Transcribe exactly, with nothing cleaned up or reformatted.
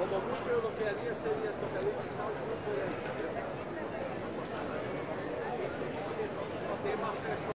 como mucho lo que haría sería tocar el grupo de temas